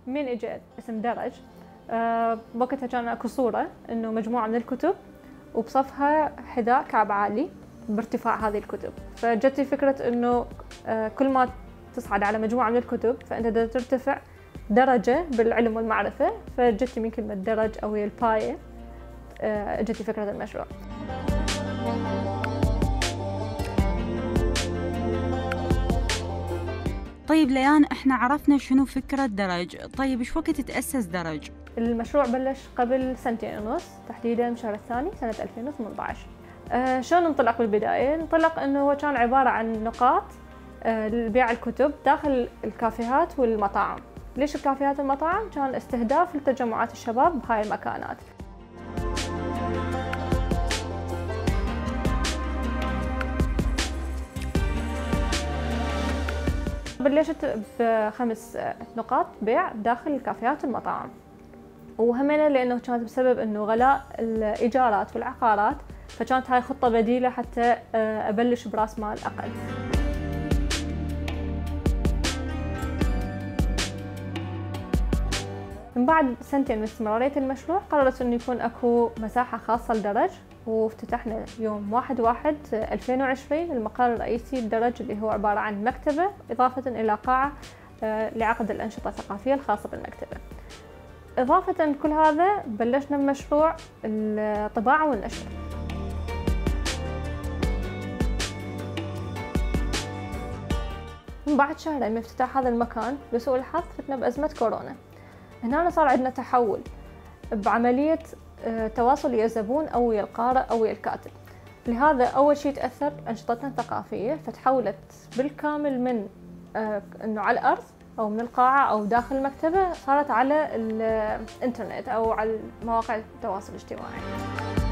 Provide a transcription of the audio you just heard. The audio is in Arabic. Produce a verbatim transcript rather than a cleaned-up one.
من اجى اسم درج، أه وقتها كان اكو صورة انه مجموعة من الكتب وبصفها حذاء كعب عالي بارتفاع هذه الكتب، فجتني فكرة انه أه كل ما تصعد على مجموعة من الكتب فانت ترتفع درجة بالعلم والمعرفة، فجتني من كلمة درج او هي الباية أه جتني فكرة المشروع. طيب ليان، احنا عرفنا شنو فكرة درج، طيب ايش وقت تأسس درج؟ المشروع بلش قبل سنتين ونص، تحديدا بشهر الثاني سنة ألفين وثمانية عشر. آه شلون انطلق بالبداية؟ انطلق انه هو كان عبارة عن نقاط آه لبيع الكتب داخل الكافيهات والمطاعم. ليش الكافيهات والمطاعم؟ كان استهداف لتجمعات الشباب بهاي المكانات. بلشت بخمس نقاط بيع داخل الكافيهات والمطاعم، وهمنا لأنه كانت بسبب أنه غلاء الإيجارات والعقارات، فكانت هاي خطة بديلة حتى أبلش برأس مال أقل. من بعد سنتين من استمرارية المشروع قررت أنه يكون أكو مساحة خاصة لدرج، وافتتحنا يوم واحد واحد ألفين وعشرين المقر الرئيسي لدرج، اللي هو عبارة عن مكتبة إضافة إلى قاعة لعقد الأنشطة الثقافية الخاصة بالمكتبة. إضافة لكل هذا بلشنا بمشروع الطباعة والنشر. من بعد شهرين من افتتاح هذا المكان لسوء الحظ فتنا بأزمة كورونا. هنا صار عندنا تحول بعملية تواصل ويا الزبون أو ويا القارئ أو ويا الكاتب، لهذا أول شيء تأثر أنشطتنا الثقافية، فتحولت بالكامل من أنه على الأرض أو من القاعة أو داخل المكتبة، صارت على الإنترنت أو على مواقع التواصل الاجتماعي.